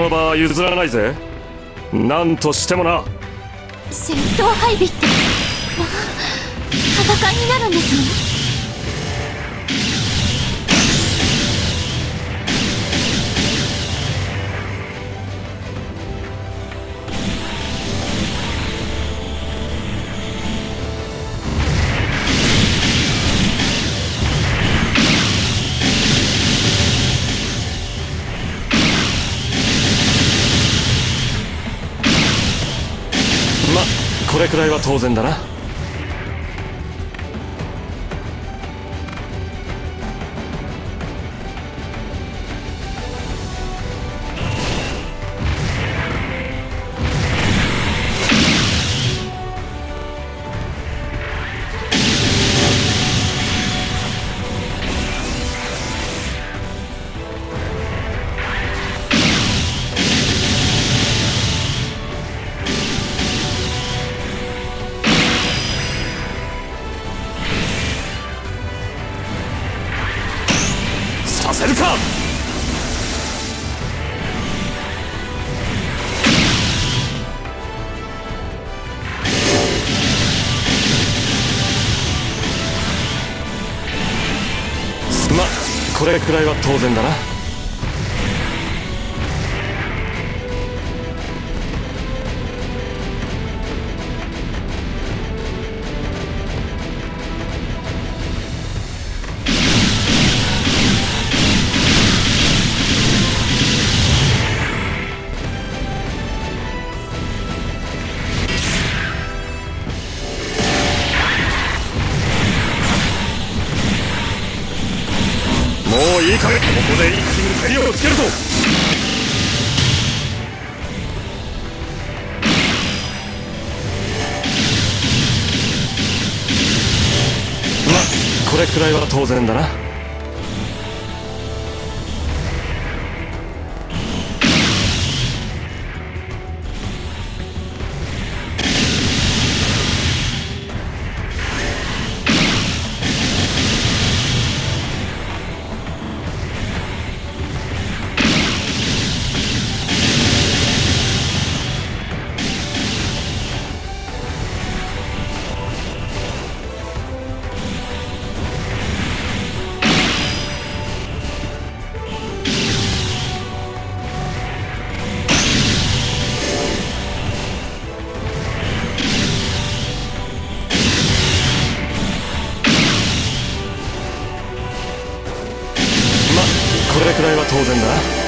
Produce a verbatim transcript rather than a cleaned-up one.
の場は譲らないぜ。何としてもな。 戦闘配備って、まあ、戦いになるんですね。 ま、これくらいは当然だな。させるか。ま、これくらいは当然だな。もういいかげ、ここで一気に蹴りをつけるぞ。ま、これくらいは当然だな。これくらいは当然だな。